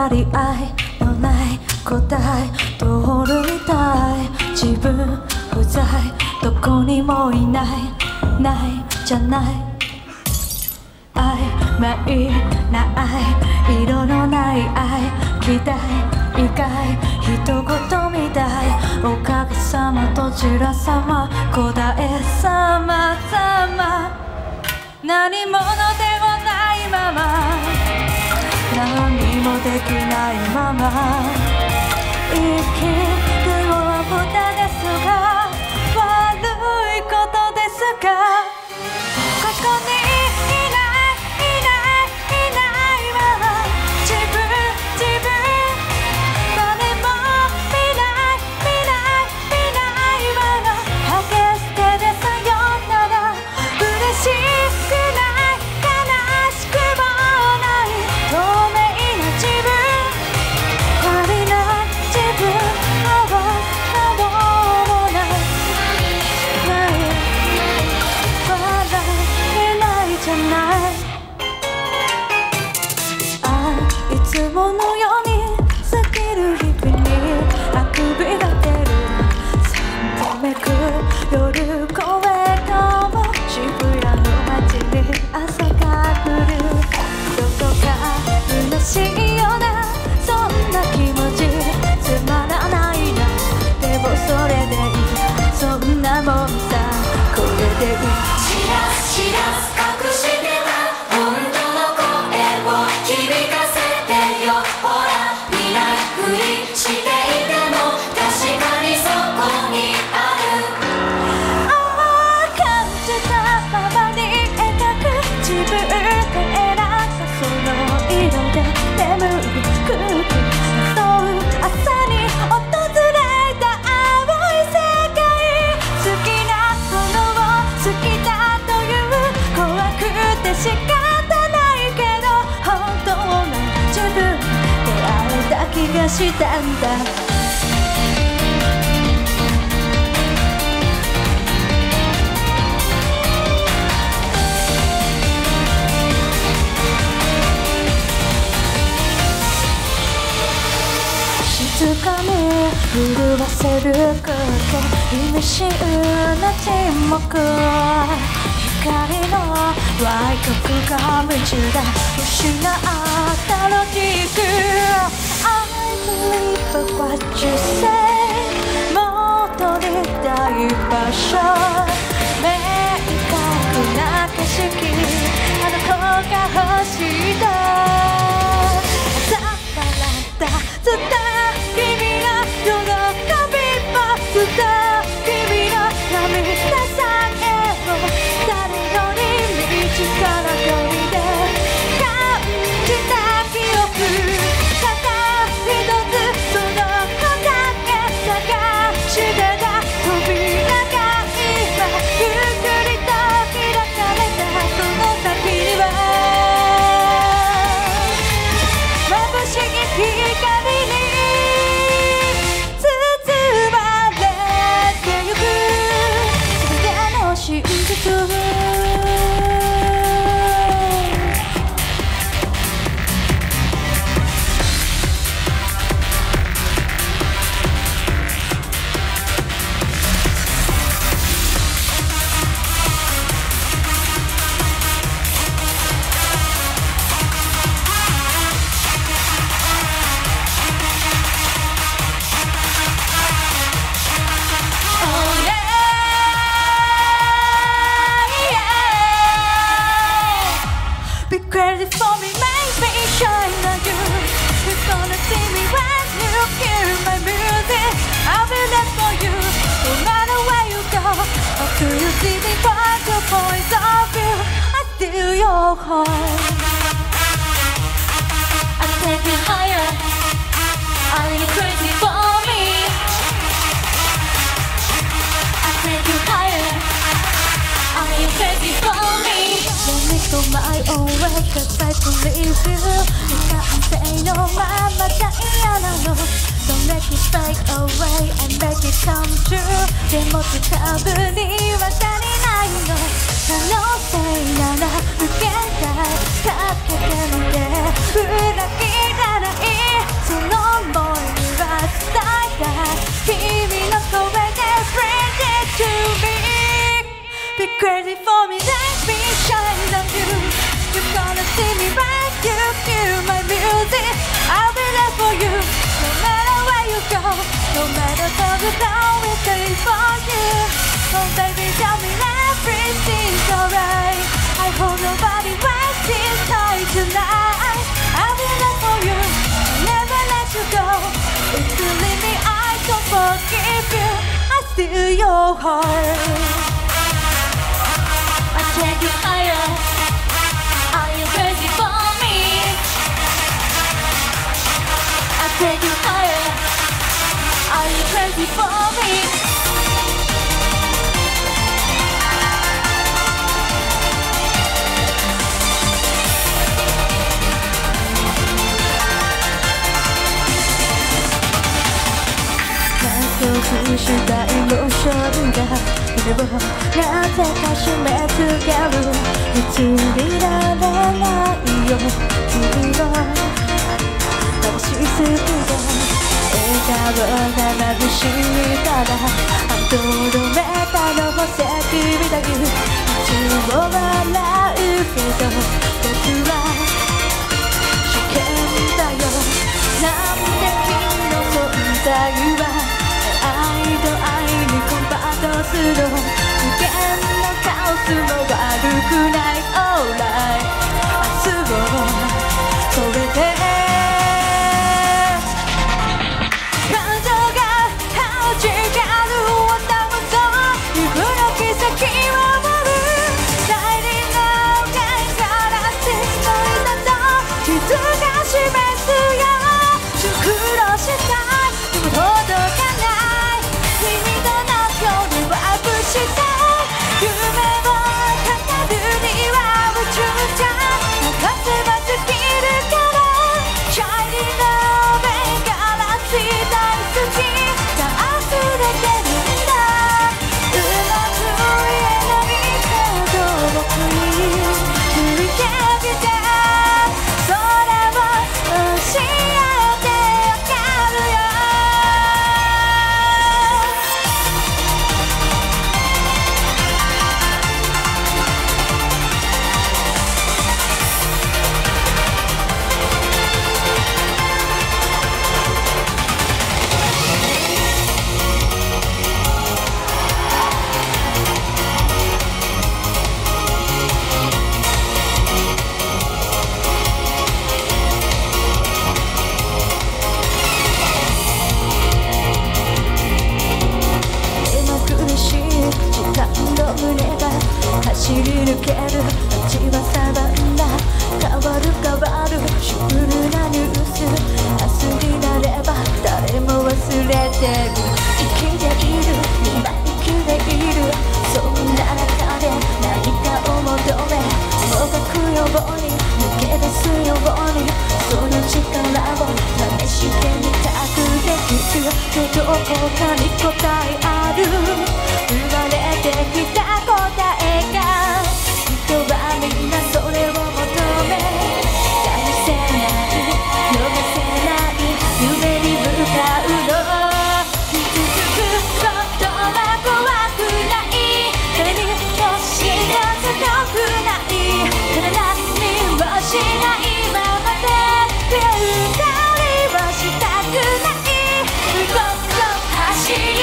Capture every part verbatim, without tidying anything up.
やり合いのない答え通るみたい。自分不在どこにもいないないじゃない。曖昧な愛色のない愛期待以外一言みたい。おかげさまどちらさま答えさまざま何者でもないまま何もできないまま生きるの無駄ですが悪いことですがここにいないいないいないわ自分自分誰も見ない見ない見ないわハゲ捨てでさよなら嬉しくない悲しくもない透明な自分足りない自分合わさどもないない笑えないじゃない。ああいつものように過ぎる日々にあくびが出るさんめく夜声がも渋谷の街に朝が来るどこか虚しいようなそんな気持ちつまらないなでもそれでいいそんなもんさこれでいい。 知らず知らず隠してた本当の声を響かせてよほら見ないふりしていても確かにそこにある。 ああ感じたままに描く自分で選んだその色で眠る空気誘う朝に訪れた青い世界好きなものを好きだという怖くて仕方ないけど本当の自分出会えた気がしたんだ。静かに震わせる空気意味深な沈黙光の歪曲が夢中だ失ったロジック I believe what you say 戻りたい場所明確な景色あの子が欲しいださばらったずっと君の喜びもずっと君の涙さえも誰より身近な距離で感じた記憶ただ一つその答え探してた扉が今ゆっくりと開かれたその先には眩しき光に真実Be crazy for me, maybe shine on you. You're gonna see me when you hear my music. I'll be there for you, no matter where you go. How do you see me from your point of view? I steal your heart. I take you higher. Are you crazy for me? I take you higher. Are you crazy for me? Let me go my own way, cause I can leave you. 不完成のままじゃ嫌なの Don't make it fade away and make it come true でも近くには足りないの可能性なら受けたいかけてみて裏切らない Crazy for me, let me shine on you. You're gonna see me right, you hear my music. I'll be there for you, no matter where you go, no matter how you down, we'll stay for you. Oh baby, tell me everything's alright. I hope nobody waits this tight tonight. I'll be there for you, I'll never let you go. If you leave me, I don't forgive you. I steal your heart. Take you higher. Are you crazy for me? I take you higher. Are you crazy for me? 加速したエモーションが胸をなぜか締め付ける。いつ見られないよ君の眩しすぎて笑顔が眩しいからどめたの宝石みたい。いつも笑うけど僕は危険だよ。なんで君の存在は愛と愛にコンバートする。無限のカオスも悪くない Alright 明日を超えて感情が弾ける。多分そういうの奇跡を守る。大理な音からしのいだと傷が示すよ。熟慮したいでも届かない君となって俺はワープしたい。夢を語るには宇宙じゃなかせば尽きるから。シャイニーな目からついた筋が溢れてるんだ。うまく言えないけど僕に向いてみて。それを教えてあげるよ。走り抜ける街はサバンナ。変わる変わるシュールなニュース。明日になれば誰も忘れてる。生きている今生きている。そんな中で何かを求めもがくように抜け出すようにその力を試してみたくできる。けどどこかに答えある。生まれてきた答えが人はみんなそれを求め試せない逃せない夢に向かうの。傷つくことは怖くない。誰にも知らせたくない。ただ何にもしないままで手をたりはしたくない。動く走る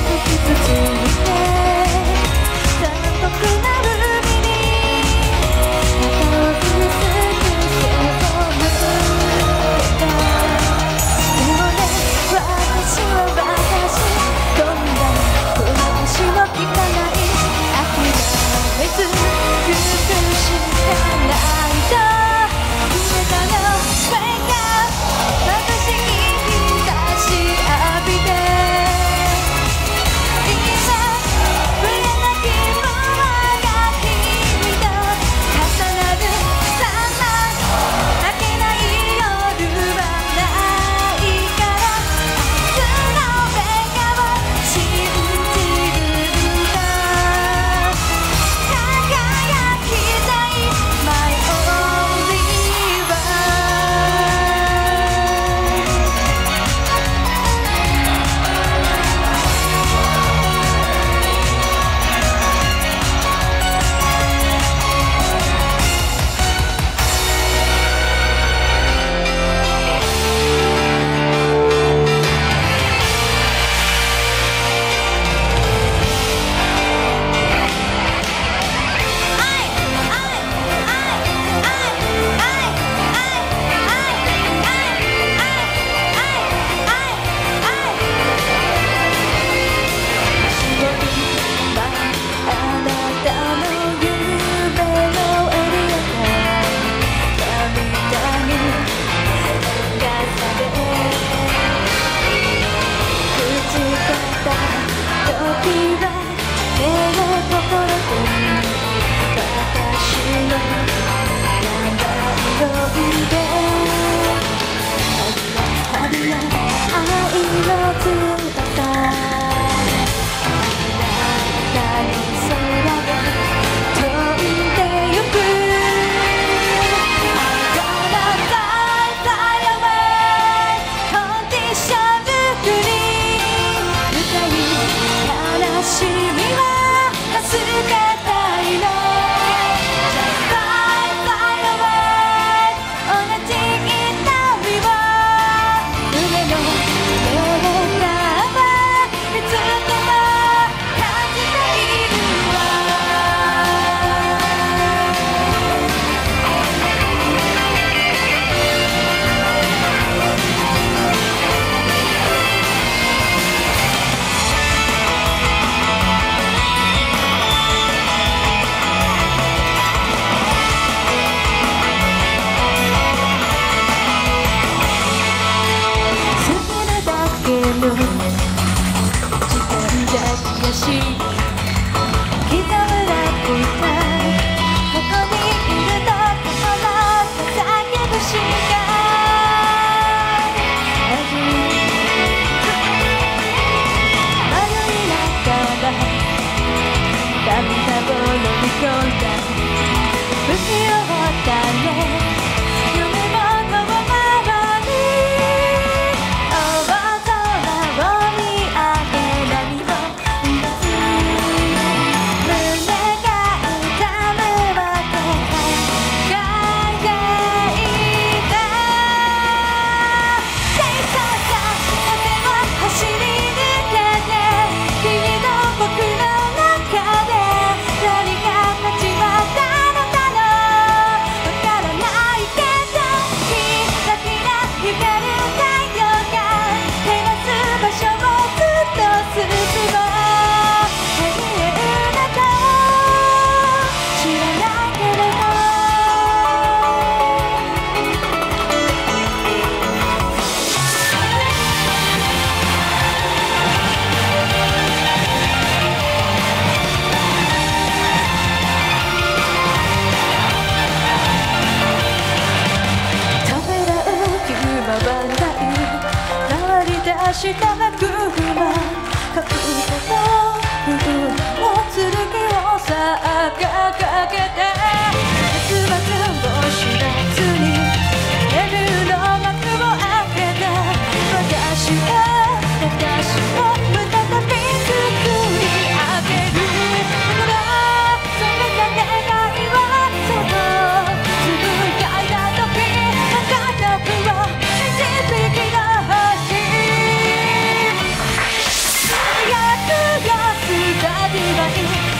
「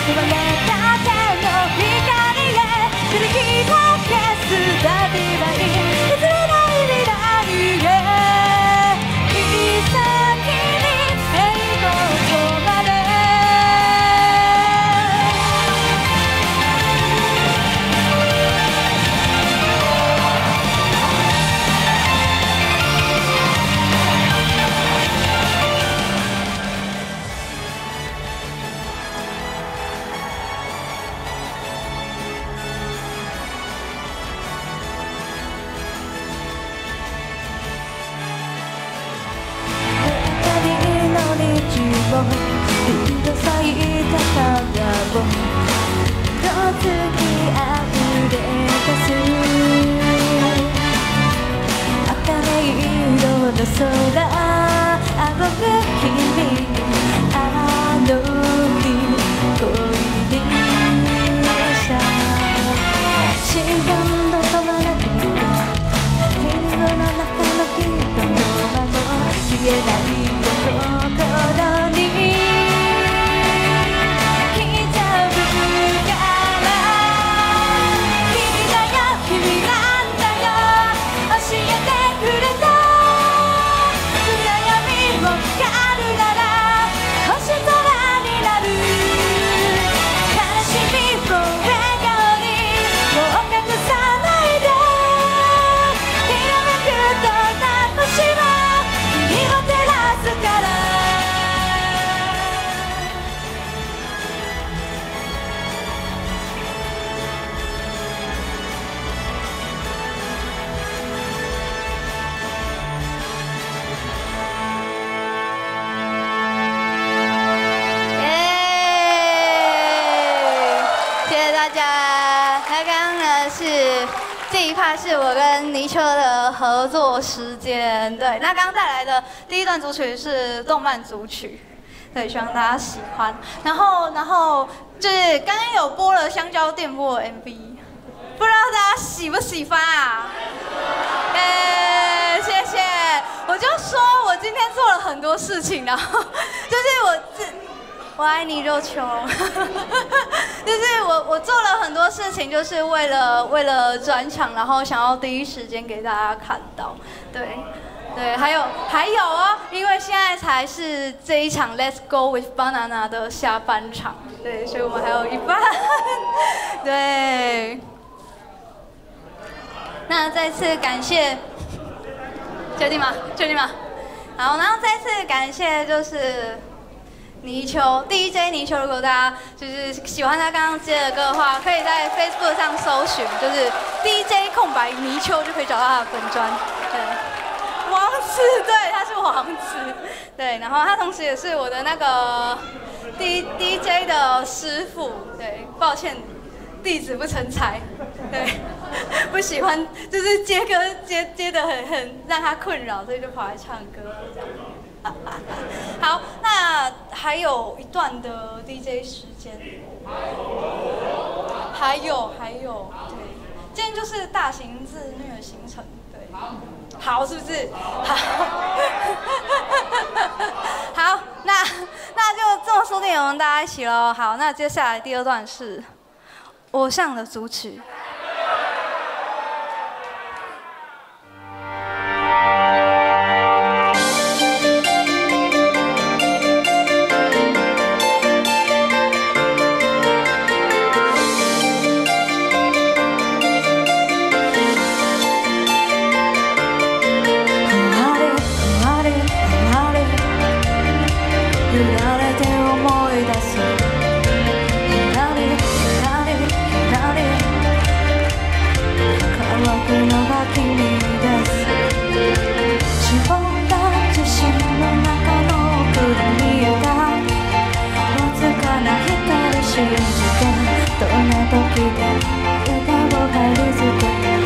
生まれたての光へ振り切ら消すダビバイ譲れない未来へいい先に栄光まで一度咲いた花をと月あふれ出す茜色の空仰ぐ君あの日恋にした新聞の止まらないリンゴの中の人の輪の消えない心に这一趴是我跟泥鳅的合作时间，对。那刚刚带来的第一段组曲是动漫组曲，对，希望大家喜欢。然后，然后就是刚刚有播了香蕉电波的 M V， 不知道大家喜不喜欢啊？哎，谢谢。我就说我今天做了很多事情，然后就是我这。我爱你肉球，就是我我做了很多事情，就是为了为了转场，然后想要第一时间给大家看到，对对，还有还有哦，因为现在才是这一场 Let's Go with Banana 的下半场，对，所以我们还有一半，对。那再次感谢，确定吗？确定吗？好，然后再次感谢就是。泥鳅 D J 泥鳅，如果大家就是喜欢他刚刚接的歌的话，可以在 Facebook 上搜寻，就是 D J 空白泥鳅就可以找到他的粉专。对，王子，对，他是王子，对，然后他同时也是我的那个 D DJ 的师傅。对，抱歉，弟子不成才。对，不喜欢就是接歌接接的很很让他困扰，所以就跑来唱歌这样。好，那还有一段的 D J 时间，还有还有，对，今天就是大型自虐行程，对，好，是不是？好，好，那那就这么说定，我们大家一起喽。好，那接下来第二段是偶像的组曲。どんな時で笑顔がりづけ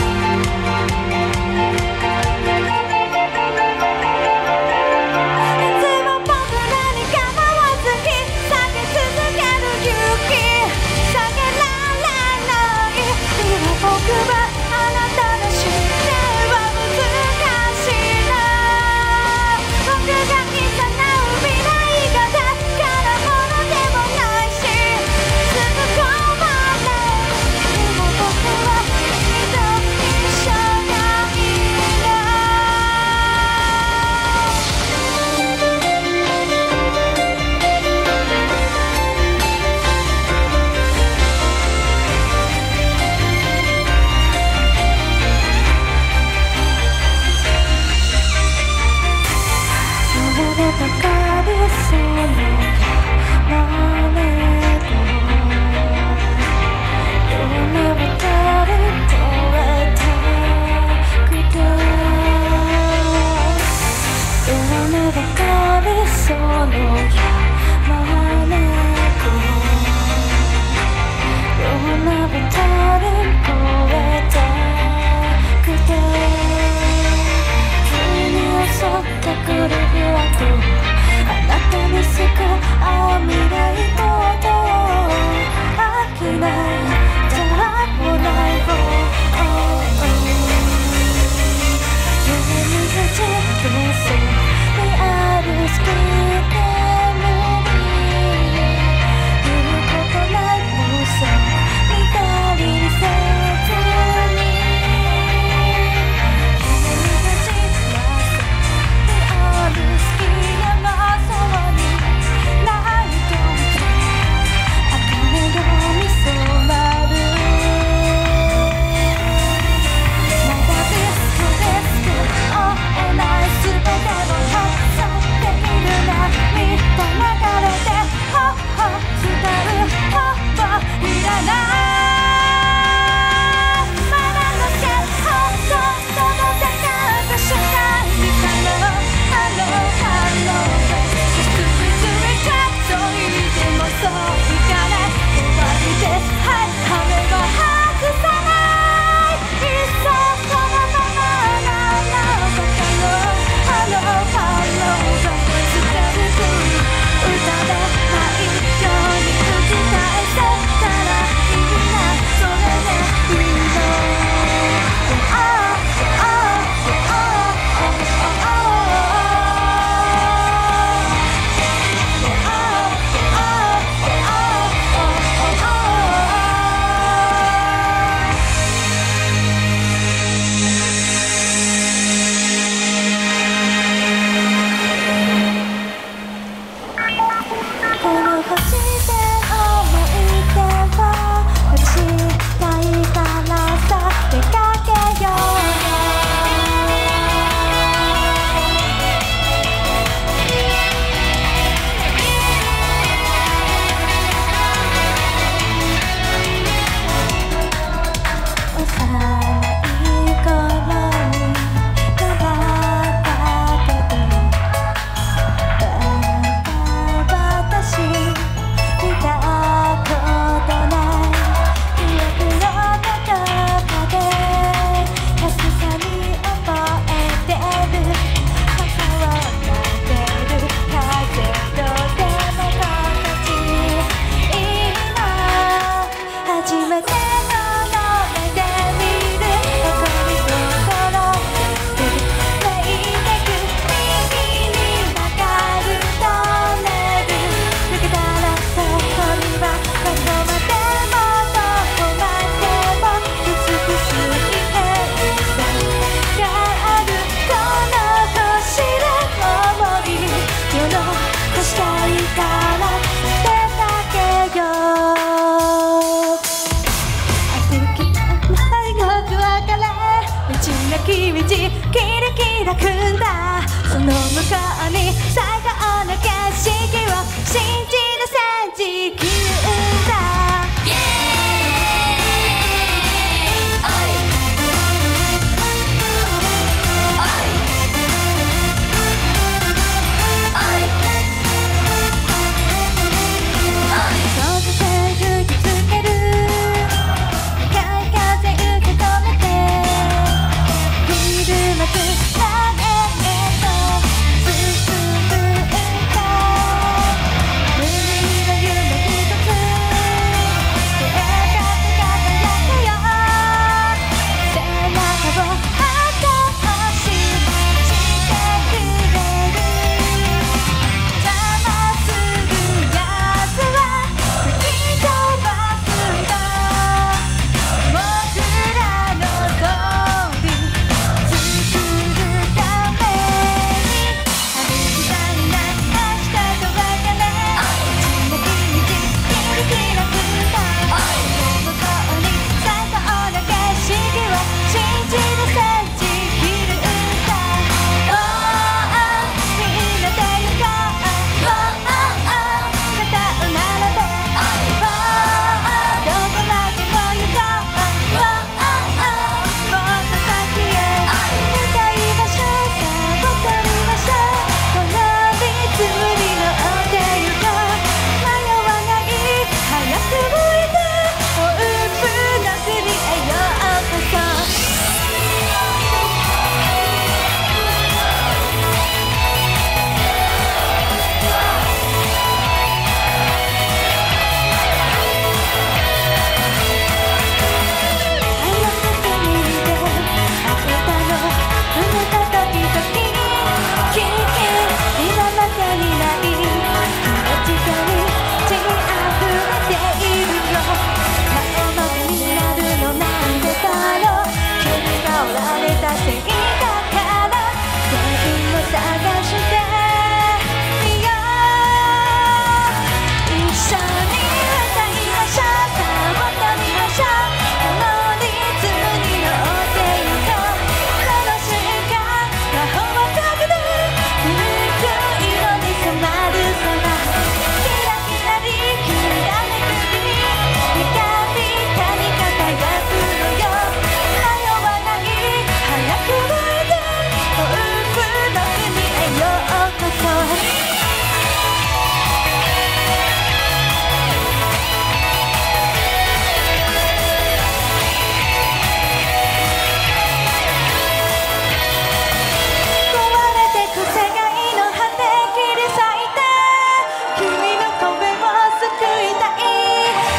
いつも僕らに構わず引っ下げ続ける勇気下げられない今僕はあなたの知ってる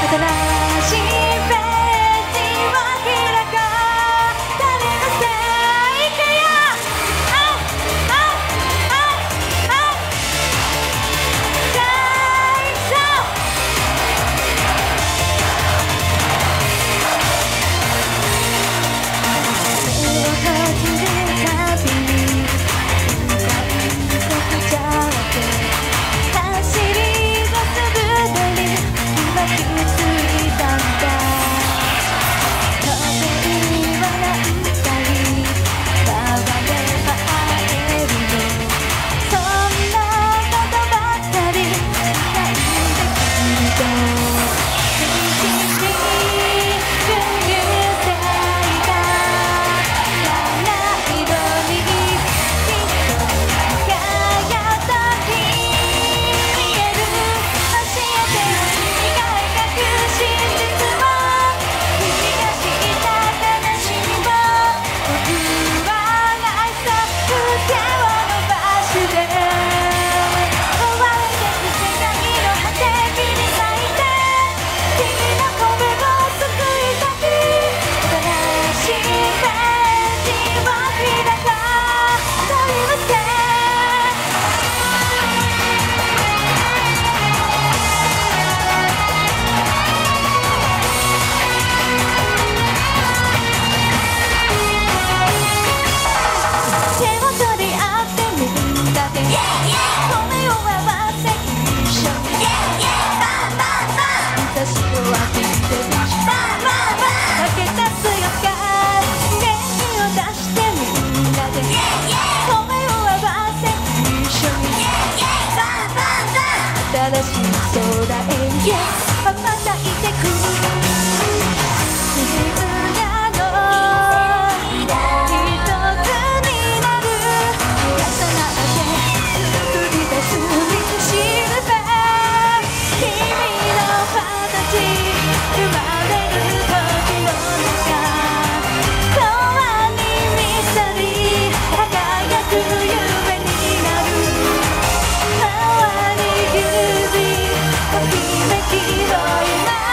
新しい空へ Yes 羽ばたいてくみんなの一つになる重なって作り出す道しるべ君のファンタジー生まれる時の中永遠にミステリー輝く夢になるときめきの今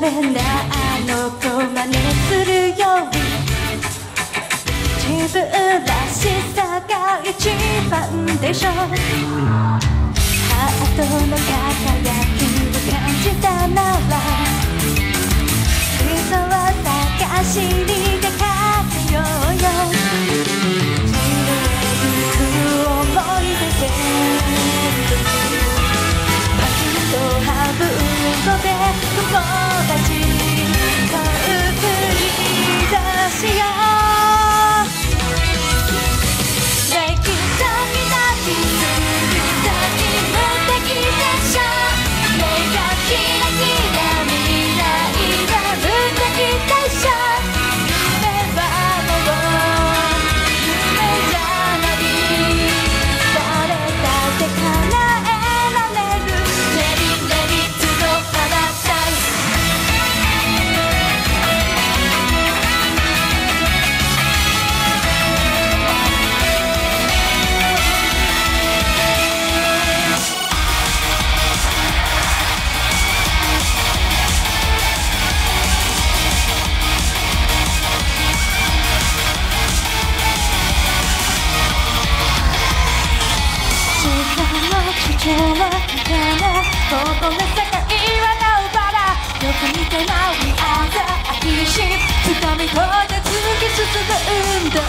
変なあの子真似するより自分らしさが一番でしょ。ハートの輝きを感じたなら理想を探しに出かけようよ。散れゆく思い出でパキッとハブので友達と送り出しよう。できたみたいすぎた無敵でしょ。目がキラキラ未来は無敵でしょ。夢はもう夢じゃない。誰だって叶えられるレリレリズのパラダイス。地上はみたいなここの世界はなおバラ。よく見てな We are the 愛し掴み取って突き進むんだ。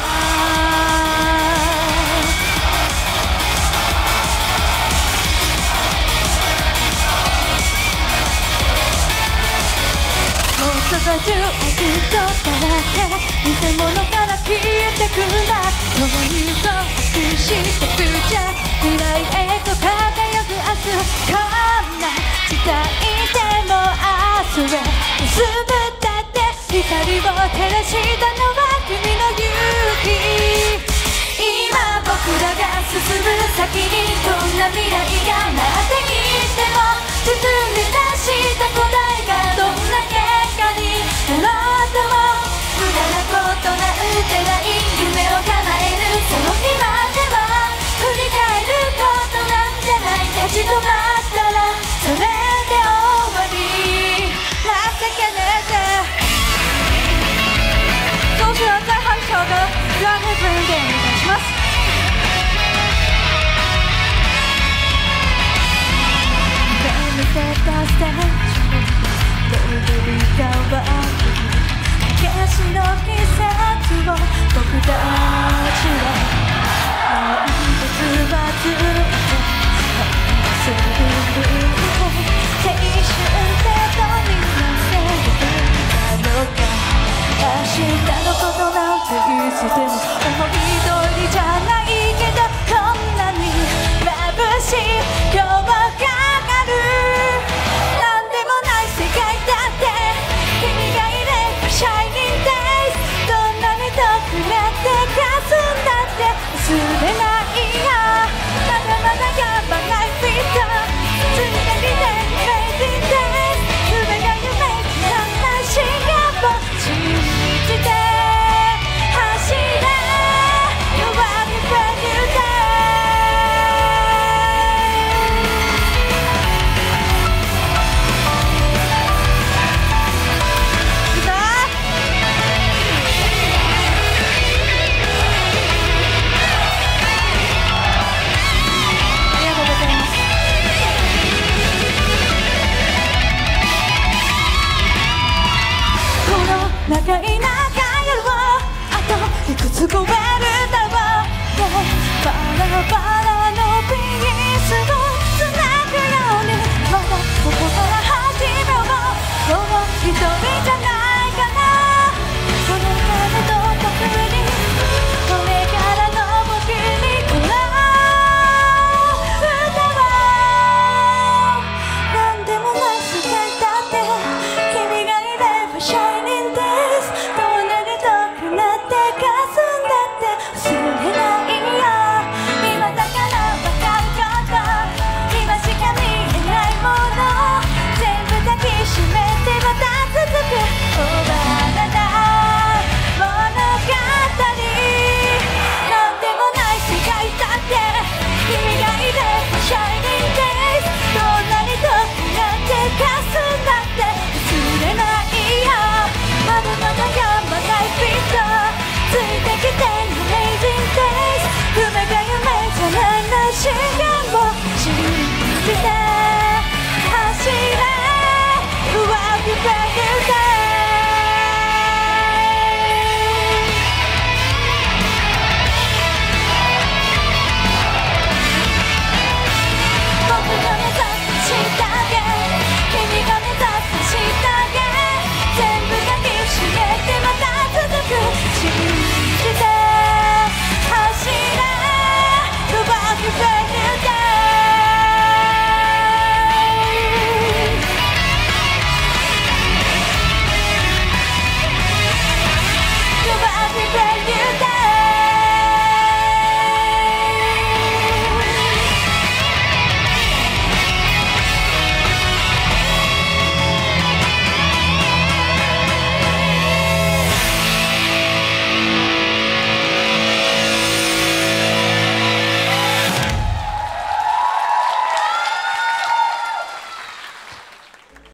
もうすぐ中愛とだらけ偽物から消えてくんだ。共にそう愛してくじゃ未来へと輝く明日。こんな時代でも明日へ結ぶだって光を照らしたのは君の勇気。今僕らが進む先にどんな未来が待っていても包み出した答えがどんな結果になろうとも無駄なことなんてない。夢を叶えるその日までは振り返ることなんじゃない。立ち止まったらそれで終わり。情けねえぜ。そうしら在反響がラヘブンでお願いします。見せたステージベルベリーが湧く激しの季節を僕たちはなんてつばつってする青春ってどになせるだろうか。明日のことなんていつでも思い通りじゃないけどこんなに眩しい今日がある。なんでもない世界だって君がいればシャイニングデイズ。どんなに遠くなって霞んだって忘れないよ。まだまだやばないフィート常にねメイディンデイズ。夢が夢になった深夜を信じて走れ You are the brand new day。長い長い夜をあといくつ超えるだろう。バラバラのピースをつなぐようにまだここから始めよう。もう一人じゃないかな。この彼と僕にこれからの僕にこの歌はなんでもない世界だって君がいればシャイニングデイズ。どんなに遠くなって霞んだって忘れないよ。今だから分かること今しか見えないもの全部抱きしめてまた続くしい